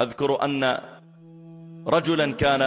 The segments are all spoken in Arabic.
أذكر أن رجلا كان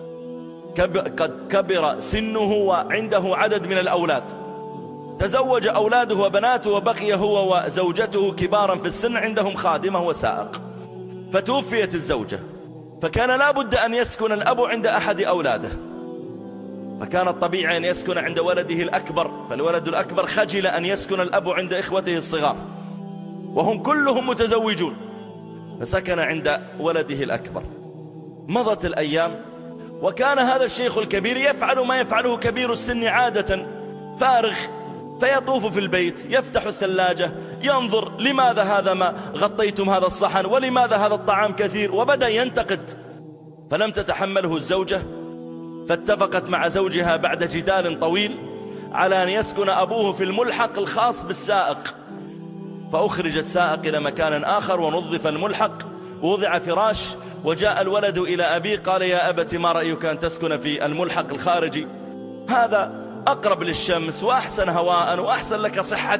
قد كبر سنه وعنده عدد من الأولاد، تزوج أولاده وبناته وبقي هو وزوجته كبارا في السن، عندهم خادمة وسائق، فتوفيت الزوجة، فكان لا بد أن يسكن الأب عند أحد أولاده، فكان الطبيعي أن يسكن عند ولده الأكبر، فالولد الأكبر خجل أن يسكن الأب عند إخوته الصغار وهم كلهم متزوجون، فسكن عند ولده الأكبر. مضت الأيام وكان هذا الشيخ الكبير يفعل ما يفعله كبير السن عادة، فارغ، فيطوف في البيت، يفتح الثلاجة، ينظر لماذا هذا ما غطيتم هذا الصحن، ولماذا هذا الطعام كثير، وبدأ ينتقد. فلم تتحمله الزوجة، فاتفقت مع زوجها بعد جدال طويل على أن يسكن أبوه في الملحق الخاص بالسائق، فأخرج السائق إلى مكان آخر ونظف الملحق ووضع فراش، وجاء الولد إلى أبيه قال: يا أبت ما رأيك أن تسكن في الملحق الخارجي، هذا أقرب للشمس وأحسن هواء وأحسن لك صحة.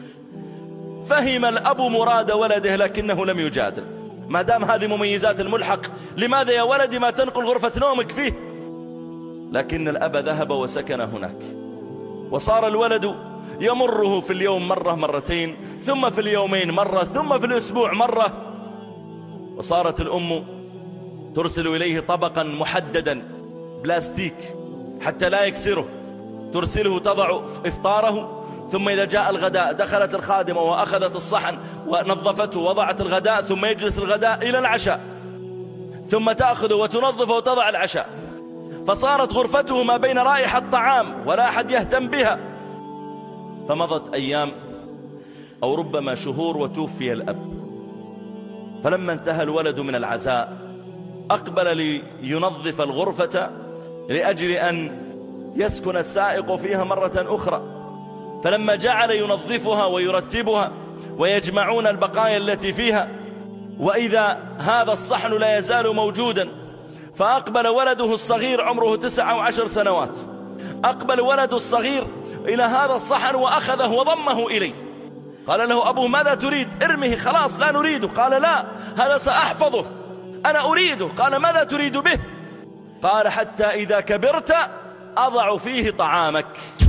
فهم الأب مراد ولده لكنه لم يجادل، ما دام هذه مميزات الملحق لماذا يا ولدي ما تنقل غرفة نومك فيه؟ لكن الأب ذهب وسكن هناك، وصار الولد يمره في اليوم مرة مرتين، ثم في اليومين مرة، ثم في الأسبوع مرة، وصارت الأم ترسل إليه طبقا محددا بلاستيك حتى لا يكسره، ترسله تضع إفطاره، ثم إذا جاء الغداء دخلت الخادمة وأخذت الصحن ونظفته ووضعت الغداء، ثم يجلس الغداء إلى العشاء، ثم تأخذه وتنظفه وتضع العشاء، فصارت غرفته ما بين رائحة طعام ولا أحد يهتم بها. فمضت أيام أو ربما شهور وتوفي الأب، فلما انتهى الولد من العزاء أقبل لينظف الغرفة لأجل أن يسكن السائق فيها مرة أخرى، فلما جعل ينظفها ويرتبها ويجمعون البقايا التي فيها، وإذا هذا الصحن لا يزال موجودا، فأقبل ولده الصغير عمره 9 أو 10 سنوات، أقبل ولده الصغير إلى هذا الصحن وأخذه وضمه إليه، قال له أبوه: ماذا تريد؟ ارمه خلاص لا نريده. قال: لا، هذا سأحفظه، أنا أريده. قال: ماذا تريد به؟ قال: حتى إذا كبرت أضع فيه طعامك.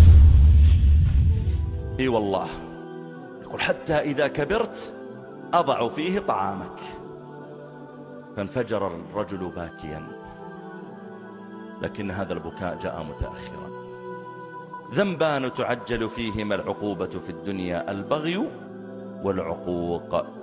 إي والله، يقول: حتى إذا كبرت أضع فيه طعامك. فانفجر الرجل باكيا، لكن هذا البكاء جاء متأخرا. ذنبان تعجل فيهما العقوبة في الدنيا: البغي والعقوق.